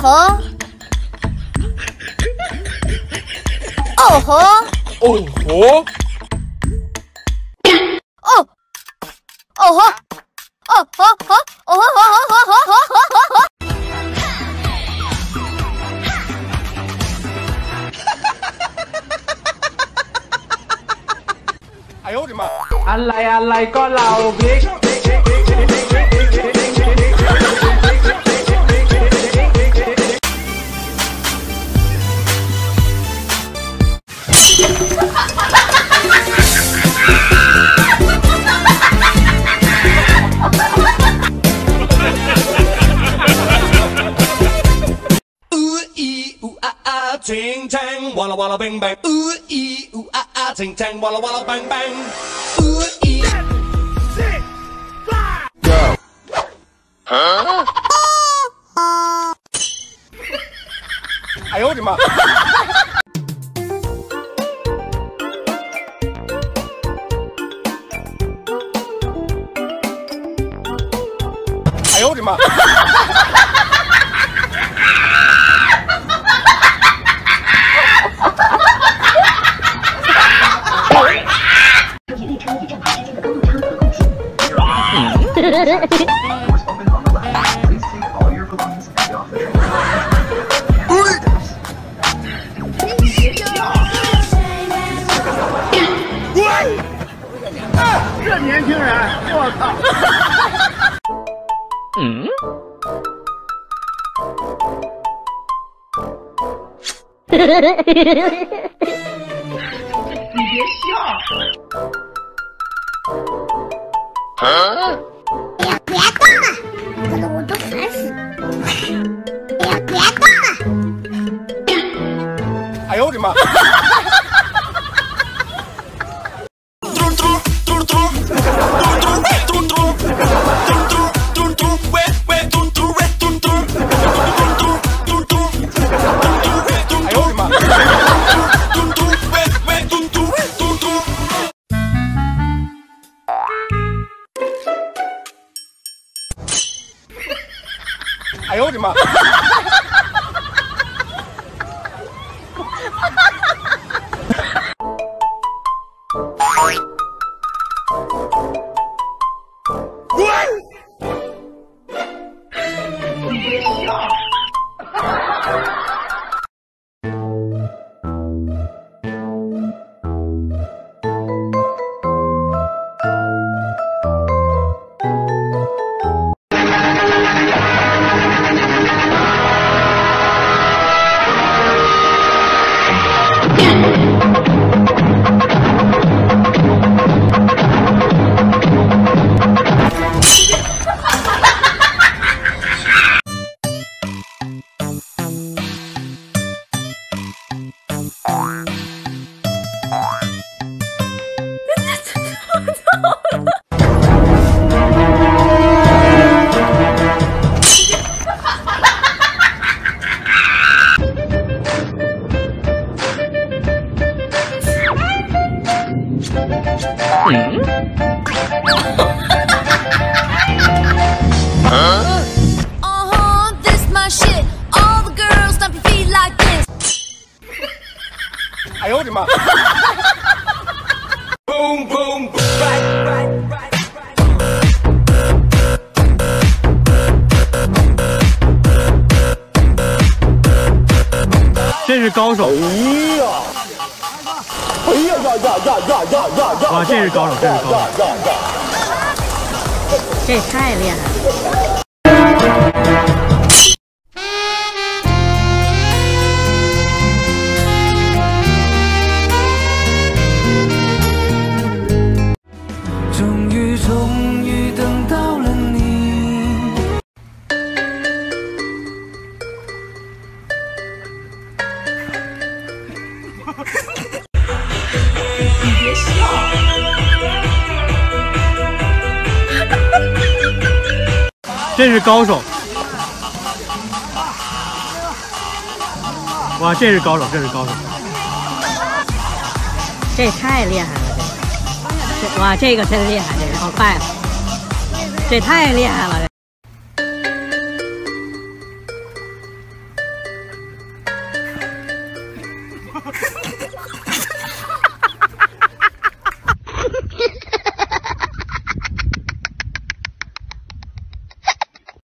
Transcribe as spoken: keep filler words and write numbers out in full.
吼，哦吼， 哦吼， 哦，哦吼，哦吼吼，哦吼吼吼吼吼吼吼吼。 哎呦我的妈！ อะไรอะไรก็เราพริก Ting tang, walla walla bang bang. Ooh ee ooh ah ah, ting tang, walla walla bang bang. Ooh ee. Six, five, go. Huh? 哎呦我的妈！哎呦我的妈！ 这年轻人，我操！ 嗯？ 你别笑。 啊？ 哎呀，别动了，搞得我都烦死了。哎呀，别动了。 哎呦我的妈！ 哎呦我的妈！ 你别笑。 啊？ Uh-huh, this my shit. All the girls stomp your feet like this. 哎呦我的妈 ！Boom boom boom right right right right。 这是高手！ 哎呀！哎呀呀呀呀呀呀呀呀！ 哇，这是高手，这是高手！ 这太厉害了！ 终于，终于等到了你。 你别笑。 这是高手！哇，这是高手，这是高手！ 这太厉害了！这，这哇，这个真厉害，这个好快啊！这太厉害了！